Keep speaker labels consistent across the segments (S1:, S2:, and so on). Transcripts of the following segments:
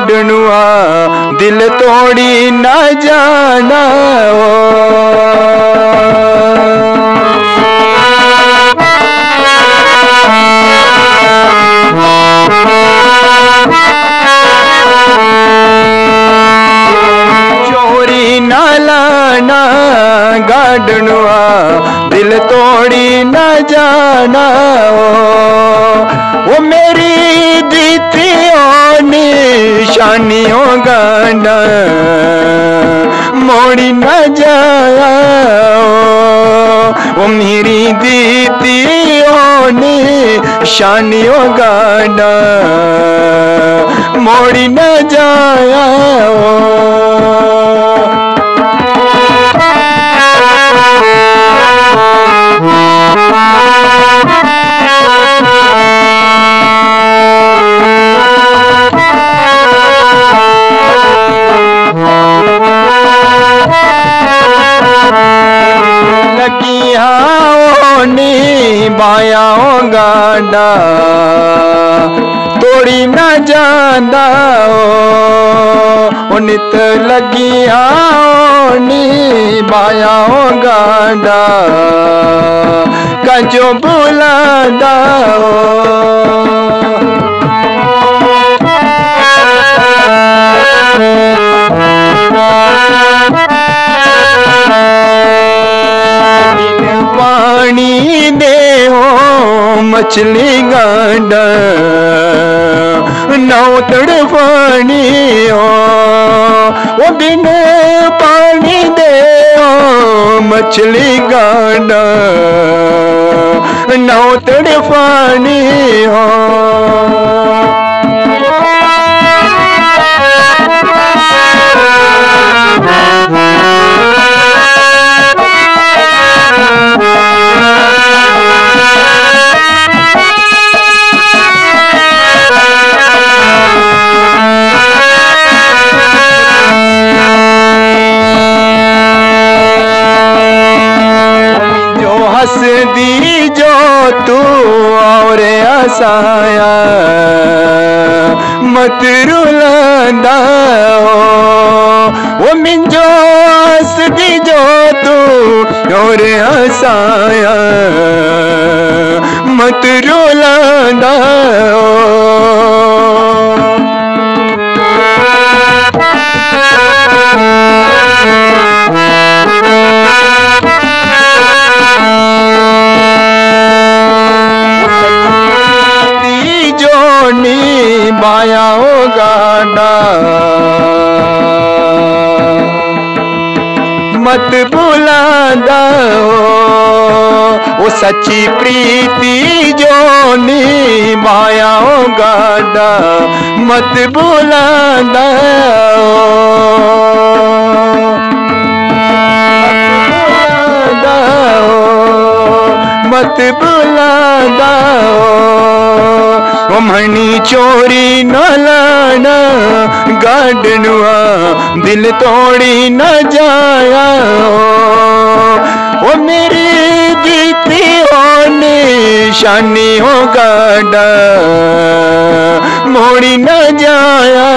S1: गाडनुआ दिल तोड़ी न जाना चोरी न लाना गाडनुआ दिल तोड़ी न जाना वो मेरी दीतियों निशानियों गाना मोड़ी न जाया वो मेरी दीतियों निशानियों गाना मोड़ी न जाया बायाओ गाडा तोड़ी न जांदा ओ नित लगिया नी बायाओ गाडा कजो बुलादा पानी दे मछली गांडा नौ तड़फानी वो दिन पानी दे मछली गांडा नौ तड़फानी दी जो तू और आसाया मत रुलांदा वो मिंजो हस दी जो तू और आसाया मत रुलांदा बायाओ गाडा मत भुलांदा वो सच्ची प्रीति जो निभायाओ गाडा मत भुलांदा मत भुलांदा वो मनी चोरी न लाना गाडनुआ दिल तोड़ी न जाया वो मेरी दीती हो निशानी हो गाडा मोड़ी न जाया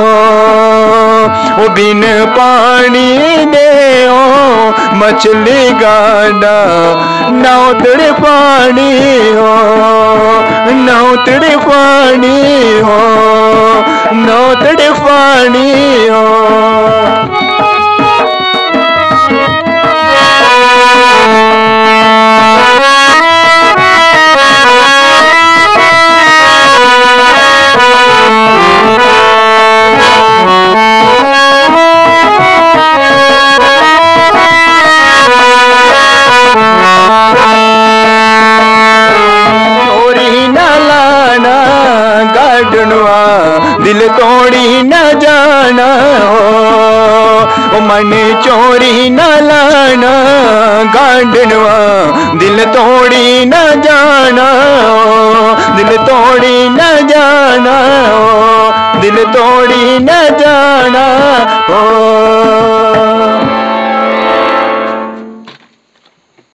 S1: वो बिन पानी दे मछली गाडा नौ तड़फानी हो नौ तड़फानी हो नौ तड़फानी हो दिल तोड़ी न जाना ओ मन चोरी न लाना गाडनुआ दिल तोड़ी न जाना दिल तोड़ी न जाना दिल तोड़ी न जाना ओ